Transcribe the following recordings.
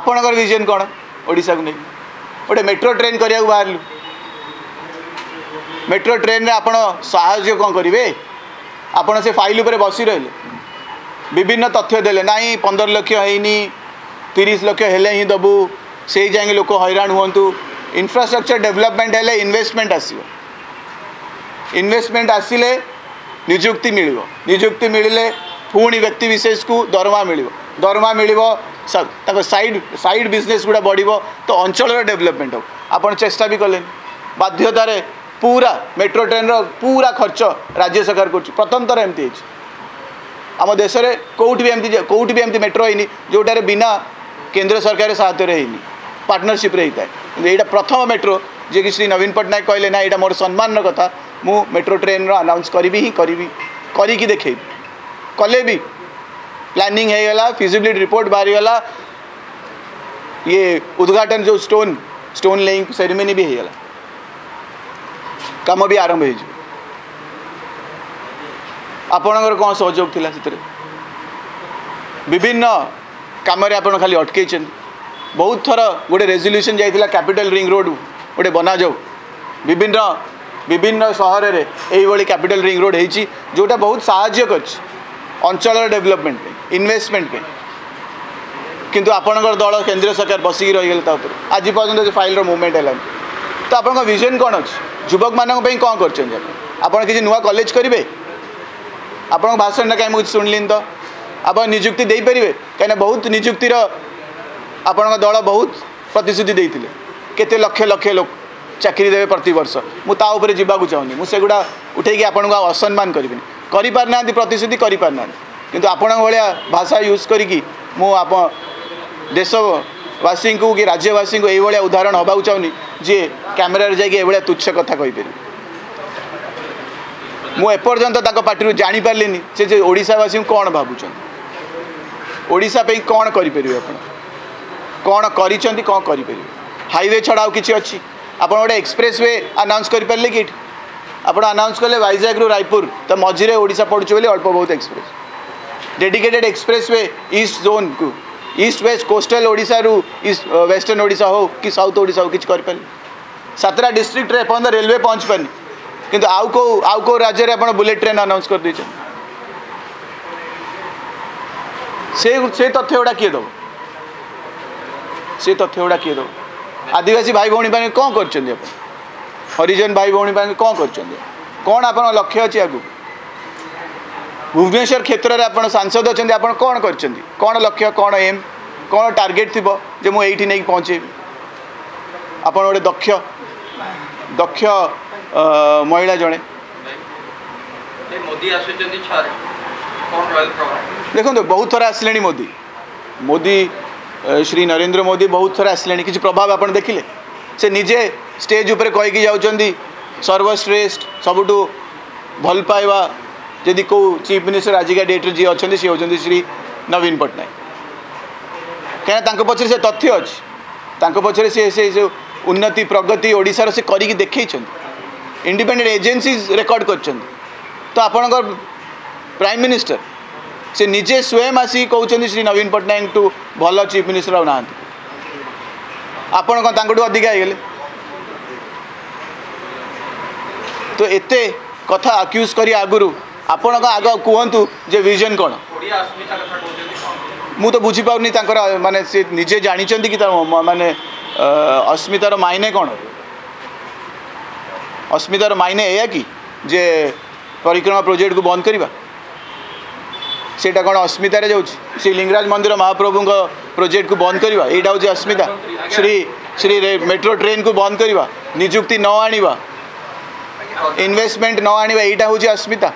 आपणकर विजन कौन ओडिशा को नहीं गोटे मेट्रो ट्रेन करने को बाहर मेट्रो ट्रेन रे आपण साहाय्य कौन करेंगे आपण से फाइल उपर बसी रहे विभिन्न तथ्य देले नाई 15 लाख है 30 लाख हेले ही दबू से जाए लोक हैरान हूँ इंफ्रास्ट्रक्चर डेवलपमेंट हेले इन्वेस्टमेंट आसो इन्वेस्टमेंट आसिले निजुक्ति मिल निजुक्ति मिले पुणी व्यक्ति विशेष को दरमा मिल साइड साइड बिजनेस गुड़ा बढ़ तो अंचल डेवलपमेंट हो आप चेष्टा भी कले बाध्यतार पूरा मेट्रो ट्रेन पूरा खर्च राज्य सरकार कर प्रथम थर एमती आम देश में कौट भी एमती मेट्रो होनी जोटार बिना केंद्र सरकार साहाय्य होनी पार्टनरशिप होता है यहाँ प्रथम मेट्रो जी कि श्री नवीन पट्टनायक कहले ना यहाँ मोर सम्मान कथा मु मेट्रो ट्रेन अनाउंस करी देखेबी कले भी प्लानिंग होगा फिजिबिलिटी रिपोर्ट बाहरीगला ये उद्घाटन जो स्टोन लेइंग सेरेमनी भी होगा काम भी आरंभ हो आपणकर कौन सहयोग थिला से विभिन्न काम आप खाली अटकई बहुत थर गोटे रेजोल्यूशन जाइला कैपिटल रिंग रोड गोटे बना जाऊ विभिन्न विभिन्न सहर में यही कैपिटल रिंग रोड होती जोटा बहुत साहाय्य कर अंचल डेवलपमेंट पे इन्वेस्टमेंट पे किंतु आपणकर दल केंद्र सरकार बसिकी रहीगले आज पर्यटन फाइल मूवमेंट है तो आप विजन कौन अच्छी युवक मानक कौन कर किसी नुआ कॉलेज करेंगे आप भाषण कहीं मुझे शुणिली तो आप निजुक्ति दे पारे कहीं बहुत निजुक्तिर आपण दल बहुत प्रतिश्रुति देते केते लक्ष लक्ष लोक चाकरी देवे प्रति वर्ष मुझे जावाक चाहूँगी मुझे गुड़ा उठे आपको असम्मान करी पारना प्रतिश्रुति करी पारना किंतु आपण भाया भाषा यूज करी आप देशवासी को कि राज्यवासी को ये उदाहरण हवा चाहूँगी जी कैमेरा जाए तुच्छ कथा कहीपर मुझपर्यंत पार्टी जापारे से ओडिशावासी कौन भावुं ओडिशा पे कौन करें आप कौन करी कौन करें हाईवे छड़ा आउ कि अच्छी आप गोटे एक्सप्रेस वे अनाउंस करें कि आप अनाउंस कले वाइजाग रू रायपुर तो मझे ओडिशा पड़ुचे बोली अल्प बहुत express dedicated expressway east zone को ईस्ट वेस्ट कोस्टल ओडिशा रू ईस्ट वेस्टर्न ओडिशा हो कि साउथ ओडिशा हो किसी करें 7टा डिस्ट्रिक्ट रे पर्यटन रेलवे पहुँच पानी किंतु आउ को राज्य में आप बुलेट ट्रेन अनाउंस कर दीजिए से तथ्य गुड़ा किए दब से तथ्य गुड़ा किए दब आदिवासी भाई भौणी कौन कर हरिजन भाई भौणी कौन कर कौन आप लक्ष्य अच्छी आगु भुवनेश्वर क्षेत्र में आप सांसद अच्छा आप कौन कर कौन लक्ष्य कौन एम कौन टार्गेट थी जे मुझे नहीं पहुँचेबी आप गोटे दक्ष दक्ष महिला जड़े देखो बहुत थर आसिले मोदी मोदी श्री नरेंद्र मोदी बहुत थर आसिले किसी प्रभाव आप देखिले से निजे स्टेज उपर कहीकि जाऊँगी सर्वश्रेष्ठ सबुठू भल पाइबा जदि को चीफ मिनिस्टर आजिका डेट्रे जी अच्छा सी होती श्री नवीन पट्टनायक कहीं पचर से तथ्य अच्छी पचर से जो उन्नति प्रगति ओडिशार से करी देखई इंडिपेंडेंट एजेंसीज रेकर्ड कर तो आपणकर प्राइम मिनिस्टर से निजे स्वयं आसी कहते श्री नवीन पट्टनायक टू भल चीफ मिनिस्टर आउ ना आपण कौन अधिका हो तो एते कथा अक्यूज करी आगुरु आपण आग कहतु जे विजन कौन मु तो बुझीपारनी माने से निजे जानी कि माने अस्मितार मायने कौन अस्मितार मायने या कि जे परिक्रमा प्रोजेक्ट को बंद करवा सेटा कौन अस्मितार जाऊँ श्री लिंगराज मंदिर महाप्रभु प्रोजेक्ट को बंद करवा यहाँ हूँ अस्मिता श्री श्री मेट्रो ट्रेन को बंद करवा निजुक्ति न आनिबा इन्वेस्टमेंट न आनिबा यहाँ हूँ अस्मिता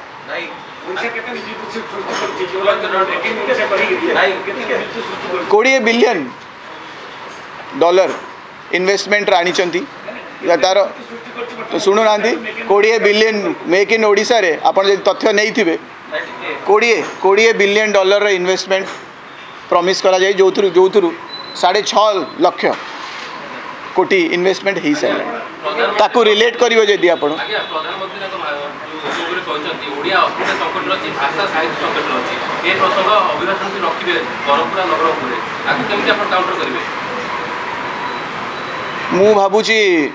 20 बिलियन डॉलर इन्वेस्टमेंट आनी तार तो शुणु ना 20 बिलियन मेक इन ओडिशा रे आप तथ्य नहीं थे 20 बिलियन डॉलर इन्वेस्टमेंट प्रॉमिस करा जाए जो थ्रू 6.5 लाख कोटी इन्वेस्टमेंट हो सारे ताकू रिलेट करिवो जदि आपण प्रसंग अभिभाषण रखिए बरहपुरा नगरपुर केमती आप काउंटर करेंगे मु भावुची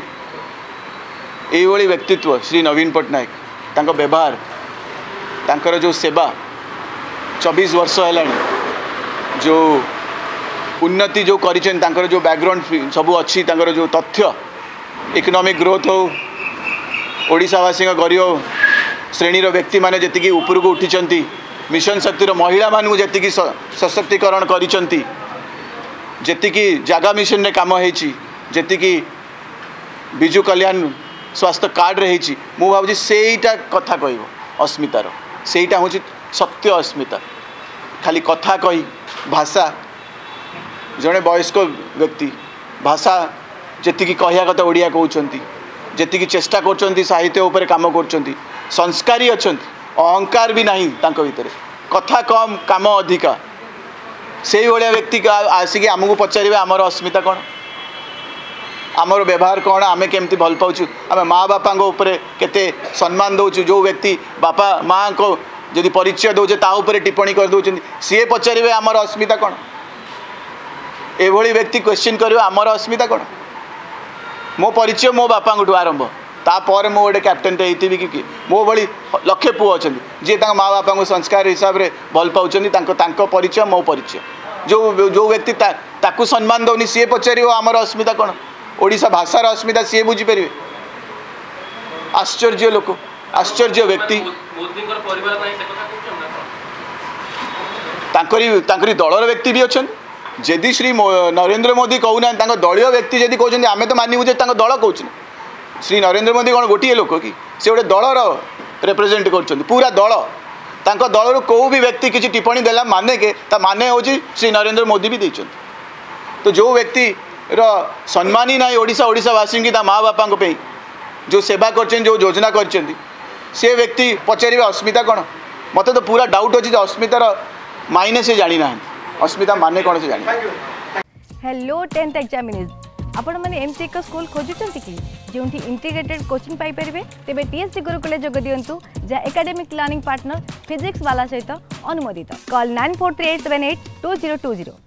ये व्यक्तित्व श्री नवीन पट्टनायक तांको व्यवहार तांकर जो सेवा 24 वर्ष है जो उन्नति जो करिछन तांकर जो बैकग्राउंड सब अच्छी तांकर जो तथ्य इकोनॉमिक ग्रोथ हो ओडिशावासी गरीब श्रेणीर व्यक्ति माने जेतिकी ऊपर को उठी मिशन शक्तिर महिला मानू जी सशक्तिकरण करिछंती जेतिकी जागा मिशन ने काम होईची जेतिकी बिजु कल्याण स्वास्थ्य कार्ड रही मु भावुची सेईटा कथा कहब अस्मितार सेईटा हूँ सत्य अस्मिता खाली कथा कही भाषा जड़े वयस्क व्यक्ति भाषा जेतिकी कहया कथा ओडिया कहउछंती जेतिकी चेष्टा करछंती साहित्य ऊपर काम करछंती संस्कारी अछंती अहंकार भी नहीं तांको भितर कथा कम काम अधिका से भाया व्यक्ति आसिक आमको पचारे आमर अस्मिता कौन आमर व्यवहार कौन आमे केमती भल पाऊँ आम माँ बापा केते सम्मान दौचु जो व्यक्ति बापा माँ को जदि परिचय दौचे ताऊपर टिप्पणी कर दौरान सी पचारे आमर अस्मिता कौन एभली व्यक्ति क्वेश्चन कर आमर अस्मिता कौन मो परिचय मो बापा आरंभ तापर मो गोटे कैप्टेन होती कि मो भली लक्षे पुओ अच्छा जी माँ बापा को संस्कार हिसाब से भल पाँच परिचय मो परिचय जो जो व्यक्ति ताकू सम्मान दौनी सी पचार आमर अस्मिता कौन ओडिशा भाषार अस्मिता सी बुझीपर आश्चर्य लोक आश्चर्य व्यक्ति दलर व्यक्ति भी अच्छा जदि श्री नरेंद्र मोदी कहूना दलीय व्यक्ति जदि कहते आम तो मानवु दल कौन श्री नरेंद्र मोदी कौन गोटे लोक कि से गोटे दलर रिप्रेजेंट कर पूरा दल तांको दलर कौ भी व्यक्ति किसी टिप्पणी देला माने के ता माने हो श्री नरेंद्र मोदी भी देछन तो जो व्यक्ति सम्मान ही ना ओडिशावासी की माँ बापा जो सेवा कर जो योजना कर से व्यक्ति पचारे अस्मिता कौन मत तो पूरा डाउट अच्छी अस्मितार मायने से जानी ना अस्मिता माने कौन से जानी। हेलो 10th एग्जामिनीज आपण मैंने एमसी एक स्कूल खोजुंट कि जो इंटीग्रेटेड कोचिंग पाई परिबे तेबे टीएससी गुरुकुल जोग दियंतु जा एकेडमिक लर्निंग पार्टनर फिजिक्स वाला सहित अनुमोदित कॉल 9438782020।